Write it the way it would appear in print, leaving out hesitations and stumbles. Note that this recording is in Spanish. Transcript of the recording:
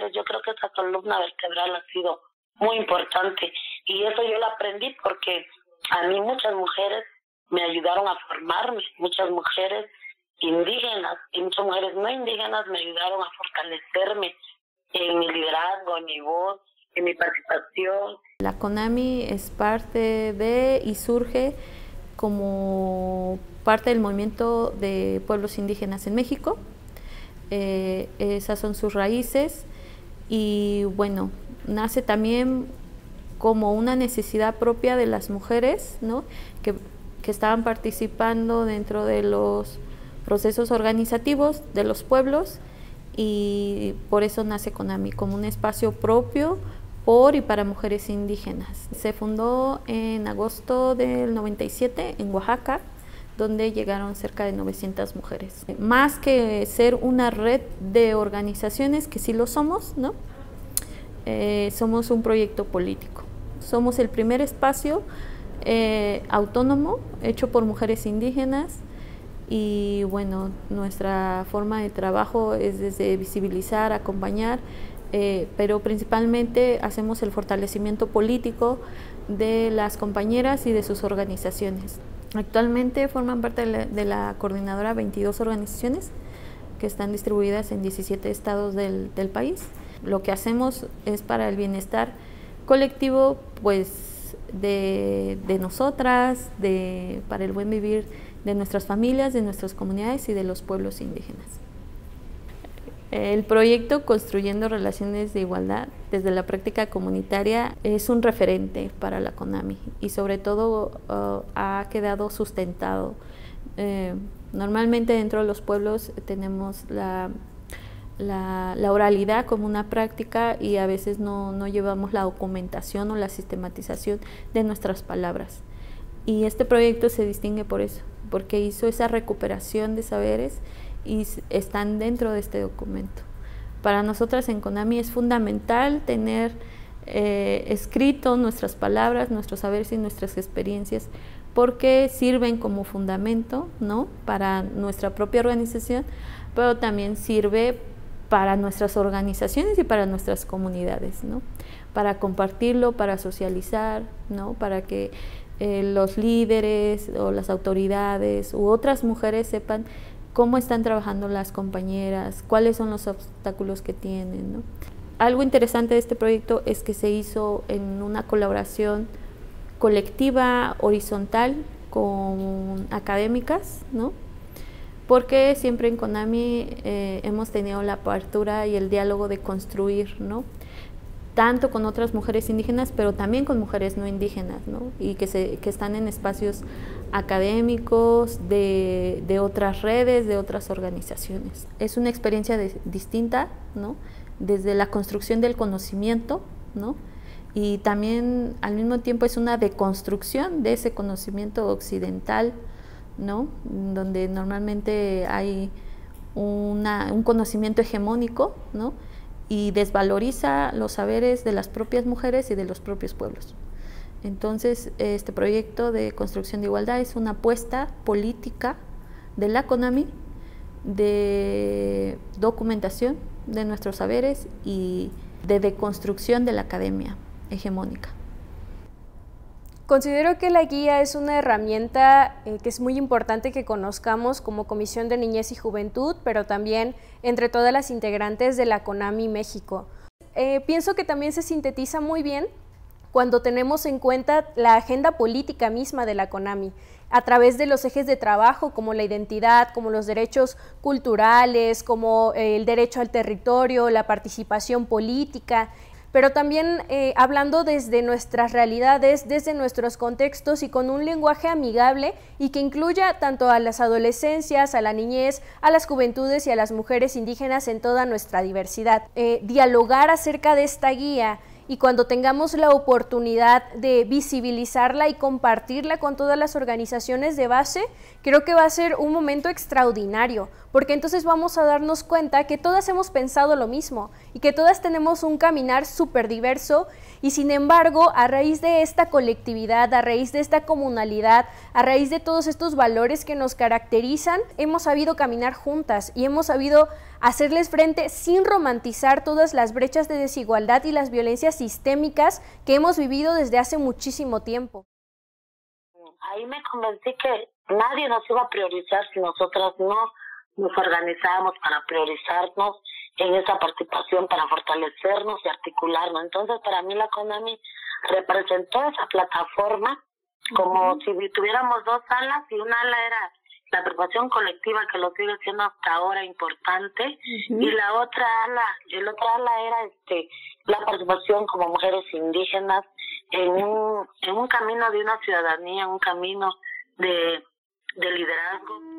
mujeres. Yo creo que esta columna vertebral ha sido muy importante y eso yo lo aprendí porque a mí muchas mujeres me ayudaron a formarme, muchas mujeres indígenas y muchas mujeres no indígenas me ayudaron a fortalecerme en mi liderazgo, en mi voz, en mi participación. La CONAMI es parte de y surge como parte del movimiento de pueblos indígenas en México. Esas son sus raíces y bueno, nace también como una necesidad propia de las mujeres, ¿no? que estaban participando dentro de los procesos organizativos de los pueblos, y por eso nace CONAMI, como un espacio propio por y para mujeres indígenas. Se fundó en agosto del 97 en Oaxaca, donde llegaron cerca de 900 mujeres. Más que ser una red de organizaciones, que sí lo somos, ¿no? Somos un proyecto político. Somos el primer espacio autónomo hecho por mujeres indígenas y bueno, nuestra forma de trabajo es desde visibilizar, acompañar, pero principalmente hacemos el fortalecimiento político de las compañeras y de sus organizaciones. Actualmente forman parte de la coordinadora 22 organizaciones que están distribuidas en 17 estados del país. Lo que hacemos es para el bienestar colectivo, pues de nosotras, para el buen vivir de nuestras familias, de nuestras comunidades y de los pueblos indígenas. El proyecto Construyendo Relaciones de Igualdad desde la práctica comunitaria es un referente para la CONAMI y sobre todo ha quedado sustentado. Normalmente dentro de los pueblos tenemos la oralidad como una práctica y a veces no llevamos la documentación o la sistematización de nuestras palabras. Y este proyecto se distingue por eso, porque hizo esa recuperación de saberes y están dentro de este documento. Para nosotras en CONAMI es fundamental tener escrito nuestras palabras, nuestros saberes y nuestras experiencias, porque sirven como fundamento, ¿no?, para nuestra propia organización, pero también sirve para nuestras organizaciones y para nuestras comunidades, ¿no?, para compartirlo, para socializar, ¿no?, para que los líderes o las autoridades u otras mujeres sepan cómo están trabajando las compañeras, cuáles son los obstáculos que tienen, ¿no? Algo interesante de este proyecto es que se hizo en una colaboración colectiva, horizontal, con académicas, ¿no?, porque siempre en CONAMI hemos tenido la apertura y el diálogo de construir, ¿no?, tanto con otras mujeres indígenas, pero también con mujeres no indígenas, ¿no?, y que están en espacios académicos, de otras redes, de otras organizaciones. Es una experiencia distinta, ¿no?, desde la construcción del conocimiento, ¿no?, y también al mismo tiempo es una deconstrucción de ese conocimiento occidental, ¿no?, donde normalmente hay un conocimiento hegemónico, ¿no?, y desvaloriza los saberes de las propias mujeres y de los propios pueblos. Entonces, este proyecto de construcción de igualdad es una apuesta política de la CONAMI de documentación de nuestros saberes y de deconstrucción de la academia hegemónica. Considero que la guía es una herramienta que es muy importante que conozcamos como Comisión de Niñez y Juventud, pero también entre todas las integrantes de la CONAMI México. Pienso que también se sintetiza muy bien cuando tenemos en cuenta la agenda política misma de la CONAMI, a través de los ejes de trabajo como la identidad, como los derechos culturales, como el derecho al territorio, la participación política, pero también hablando desde nuestras realidades, desde nuestros contextos y con un lenguaje amigable y que incluya tanto a las adolescencias, a la niñez, a las juventudes y a las mujeres indígenas en toda nuestra diversidad. Dialogar acerca de esta guía y cuando tengamos la oportunidad de visibilizarla y compartirla con todas las organizaciones de base, creo que va a ser un momento extraordinario, porque entonces vamos a darnos cuenta que todas hemos pensado lo mismo y que todas tenemos un caminar súper diverso, y sin embargo, a raíz de esta colectividad, a raíz de esta comunalidad, a raíz de todos estos valores que nos caracterizan, hemos sabido caminar juntas y hemos sabido hacerles frente sin romantizar todas las brechas de desigualdad y las violencias sistémicas que hemos vivido desde hace muchísimo tiempo. Ahí me convencí que nadie nos iba a priorizar si nosotras no nos organizábamos para priorizarnos en esa participación, para fortalecernos y articularnos. Entonces, para mí la CONAMI representó esa plataforma como si tuviéramos dos alas, y una ala era la preocupación colectiva, que lo sigue siendo hasta ahora importante, y el otra ala era la participación como mujeres indígenas en un camino de una ciudadanía, un camino de liderazgo.